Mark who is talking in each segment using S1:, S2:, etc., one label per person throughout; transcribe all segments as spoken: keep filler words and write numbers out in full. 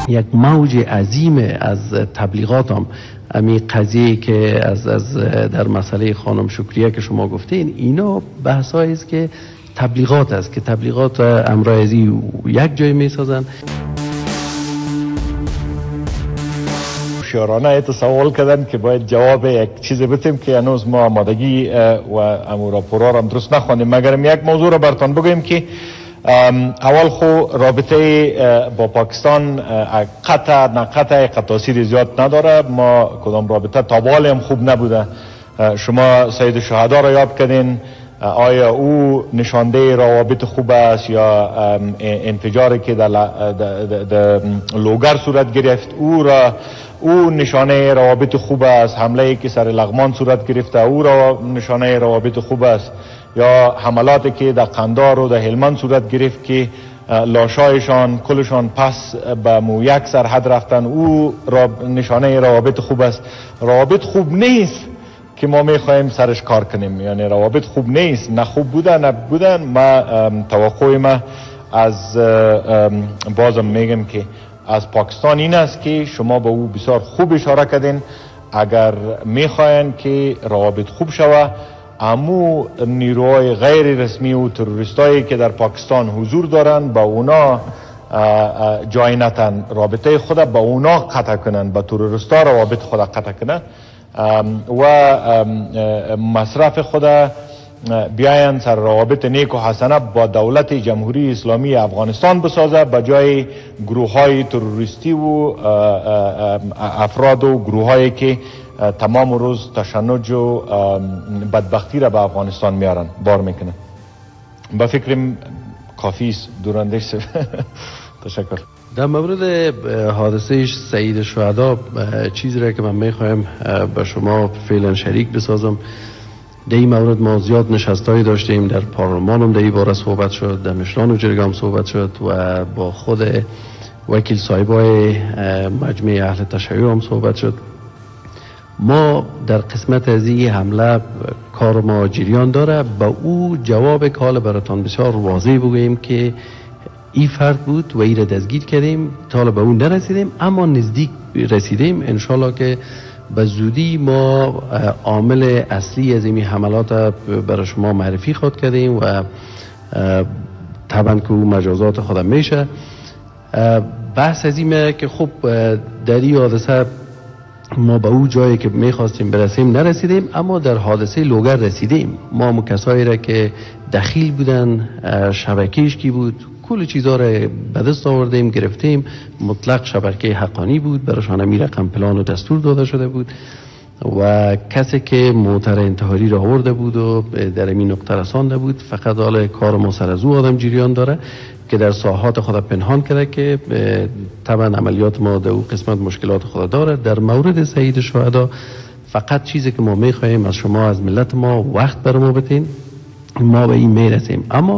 S1: یک موج عظیم از تبلیغات هم امی قضیه که از از در مسئله خانم شکریه که شما گفتین، اینا بحثایی است که تبلیغات است که تبلیغات امرایزی یک جای می سازن.
S2: شعرانه ایت سوال کردن که باید جواب یک چیز بتیم که هنوز ما آمادگی و امو راپورا هم درست نخوانیم، مگرم یک موضوع را براتون بگویم که اول خو رابطه با پاکستان قطع نه قطع تاثیر زیاد نداره. ما کدام رابطه تابال هم خوب نبوده. شما سید شهدا را یاد کردین، آیا او نشانده روابط خوب است یا انفجاری که در لوگر صورت گرفت او را او نشانه روابط خوب است؟ حمله که سر لغمان صورت گرفته او را نشانه روابط خوب است؟ یا حملاتی که در قندار و در هلمند صورت گرفت که لاشایشان کلشان پس به مو یک سرحد رفتن، او را نشانه روابط خوب است؟ روابط خوب نیست که ما میخوایم سرش کار کنیم، یعنی روابط خوب نیست، نه خوب بودن نه بودن. ما توقع ما از بازم میگم که از پاکستان این است که شما به او بسیار خوب اشاره کردین. اگر میخواین که روابط خوب شوه، امو نیروهای غیر رسمی و تروریستایی که در پاکستان حضور دارن با اونا جای نتن، رابطه خود با اونا قطع کنن، با تروریستا روابط خود قطع کنن و مصرف خود بیاین سر روابط نیک و حسنه با دولت جمهوری اسلامی افغانستان بسازه، به جای گروه های تروریستی و افراد و گروه هایی که تمام روز تشنج و بدبختی را به افغانستان میارن بار میکنن. با فکرم کافی است دوراندیش. تشکر.
S1: در مورد حادثه سید شهدا چیزی را که من میخوایم به شما فعلا شریک بسازم. در این مورد ما زیاد نشستایی داشتیم، در پارلمان هم در این باره صحبت شد، در مشران و جرگه هم صحبت شد و با خود وکیل صاحبای مجمع اهل تشیع هم صحبت شد. ما در قسمت از این حمله کار ما جریان داره. با او جواب کال براتان بسیار واضح بگوییم که این فرد بود و این را دستگیر کردیم، تا به اون نرسیدیم اما نزدیک رسیدیم. انشالله که به زودی ما عامل اصلی از این حملات برای شما معرفی خود کردیم و طبعا که او مجازات خودم میشه. بحث از اینه که خب در این حادثه ما به او جایی که میخواستیم برسیم نرسیدیم، اما در حادثه لوگر رسیدیم. ما هم کسایی را که دخیل بودن، شبکهش کی بود، کل چیزها را به دست آوردیم، گرفتیم. مطلق شبکه حقانی بود، برایشان همین رقم پلان و دستور داده شده بود و کسی که موتر انتحاری را آورده بود و در این نقطه رسانده بود فقط حال کار ما سر از او آدم جریان داره که در ساحات خود پنهان کرده که طبعا عملیات ما در او قسمت مشکلات خود داره. در مورد سید شهدا فقط چیزی که ما میخواهیم از شما، از ملت ما، وقت بر ما بتین، ما به این میرسیم. اما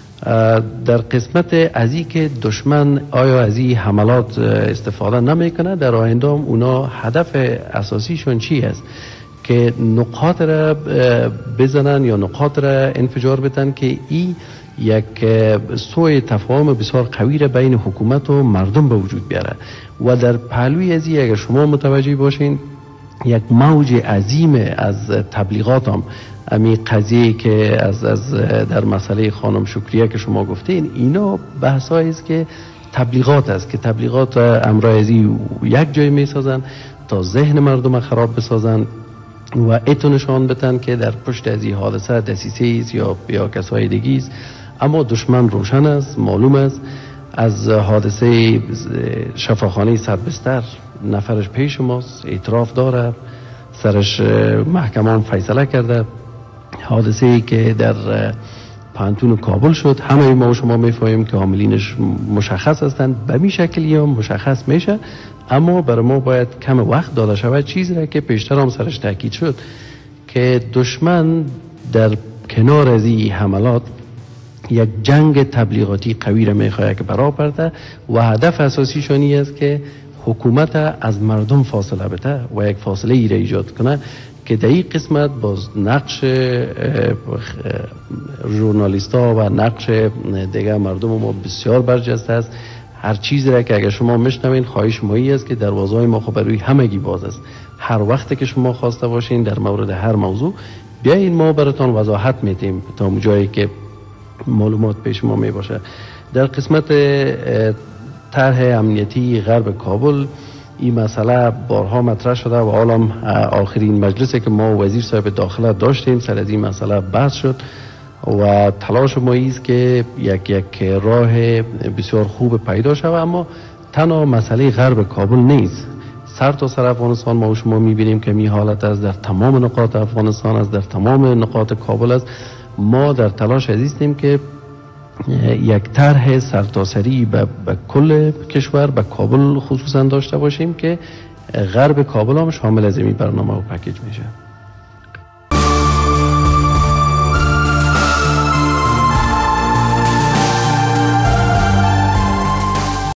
S1: در قسمت از این که دشمن آیا از این حملات استفاده نمیکنه، در آینده هم اونا هدف اساسیشون چی است؟ که نقاط را بزنن یا نقاط را انفجار بدن که این یک سوء تفاهم بسیار قوی را بین حکومت و مردم به وجود بیاره. و در پهلوی از این اگر شما متوجه باشین، یک موج عظیم از تبلیغات هم امی قضیه که از از در مسئله خانم شکریه که شما گفتین، اینا بحثایی است که تبلیغات است که تبلیغات امرایزی یک جای می سازن تا ذهن مردم خراب بسازن و اتو نشان بدن که در پشت از این حادثه دسیسه است یا یا کسای دیگه است. اما دشمن روشن است، معلوم است. از حادثه شفاخانه صدبستر نفرش پیش ماست، اعتراف داره، سرش محکمان فیصله کرده. حادثه ای که در پانتون کابل شد، همه ما و شما میفهمیم که عاملینش مشخص هستند، به این شکلی هم مشخص میشه. اما برای ما باید کم وقت داده شود، چیزی را که پیشتر هم سرش تاکید شد که دشمن در کنار از این حملات یک جنگ تبلیغاتی قوی را میخواد که برا برده و هدف اساسی شانی است که حکومت از مردم فاصله بده و یک فاصله ای را ایجاد کنه که در این قسمت باز نقش ژورنالیستا و نقش دیگه مردم ما بسیار برجسته است. هر چیزی را که اگر شما میشنوین خواهش مایی است که دروازه‌های ما خب برای همگی باز است. هر وقت که شما خواسته باشین در مورد هر موضوع بیاین، ما براتون وضاحت میدیم تا جایی که معلومات پیش ما می باشه. در قسمت طرح امنیتی غرب کابل این مسئله بارها مطرح شده و حالا آخرین مجلسی که ما وزیر صاحب داخله داشتیم سر از این مسئله بحث شد و تلاش ما است که یک یک راه بسیار خوب پیدا شود. اما تنها مسئله غرب کابل نیست، سر تا سر افغانستان ما و شما میبینیم که می حالت است، در تمام نقاط افغانستان است، در تمام نقاط کابل است. ما در تلاش هستیم که یک طرح سرتاسری به کل کشور، به کابل خصوصا داشته باشیم که غرب کابل هم شامل از این برنامه و پکیج میشه.